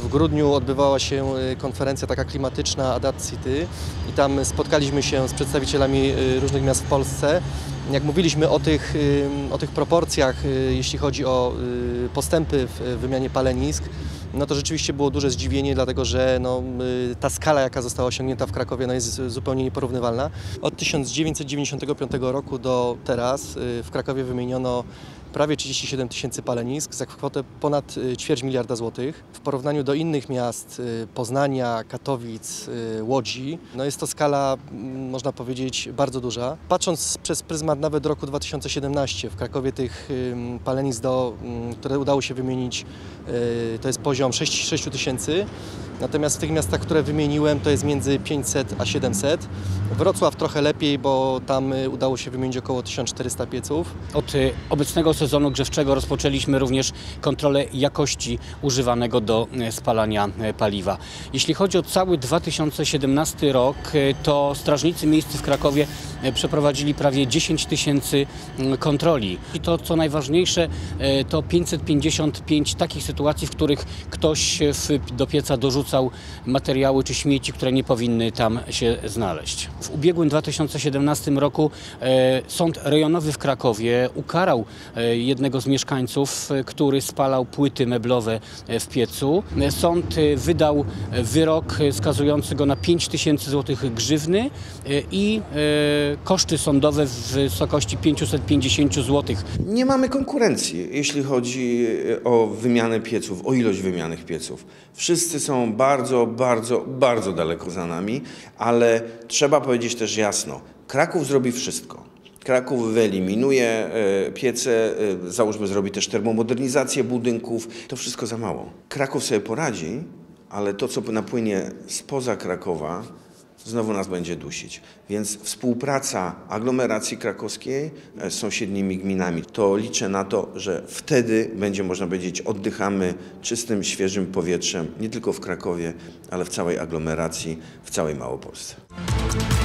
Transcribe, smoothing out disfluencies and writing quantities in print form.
grudniu odbywała się konferencja taka klimatyczna Adapt City i tam spotkaliśmy się z przedstawicielami różnych miast w Polsce. Jak mówiliśmy o tych proporcjach, jeśli chodzi o postępy w wymianie palenisk, no to rzeczywiście było duże zdziwienie, dlatego że ta skala, jaka została osiągnięta w Krakowie, jest zupełnie nieporównywalna. Od 1995 roku do teraz w Krakowie wymieniono prawie 37 000 palenisk za kwotę ponad 250 miliarda złotych. W porównaniu do innych miast, Poznania, Katowic, Łodzi, jest to skala, można powiedzieć, bardzo duża. Patrząc przez pryzmat nawet roku 2017, w Krakowie tych palenisk, które udało się wymienić, to jest poziom 6 000. Natomiast w tych miastach, które wymieniłem, to jest między 500 a 700. Wrocław trochę lepiej, bo tam udało się wymienić około 1400 pieców. Od obecnego sezonu grzewczego rozpoczęliśmy również kontrolę jakości używanego do spalania paliwa. Jeśli chodzi o cały 2017 rok, to strażnicy miejscy w Krakowie przeprowadzili prawie 10 000 kontroli. I to, co najważniejsze, to 555 takich sytuacji, w których ktoś do pieca dorzucał materiały czy śmieci, które nie powinny tam się znaleźć. W ubiegłym 2017 roku Sąd Rejonowy w Krakowie ukarał jednego z mieszkańców, który spalał płyty meblowe w piecu. Sąd wydał wyrok skazujący go na 5000 zł grzywny i koszty sądowe w wysokości 550 zł. Nie mamy konkurencji, jeśli chodzi o wymianę pieców, o ilość wymianych pieców. Wszyscy są bardzo, bardzo, bardzo daleko za nami, ale trzeba powiedzieć też jasno, Kraków zrobi wszystko. Kraków wyeliminuje piece, załóżmy zrobi też termomodernizację budynków. To wszystko za mało. Kraków sobie poradzi, ale to, co napłynie spoza Krakowa, znowu nas będzie dusić. Więc współpraca aglomeracji krakowskiej z sąsiednimi gminami, to liczę na to, że wtedy będzie, można powiedzieć, oddychamy czystym, świeżym powietrzem, nie tylko w Krakowie, ale w całej aglomeracji, w całej Małopolsce.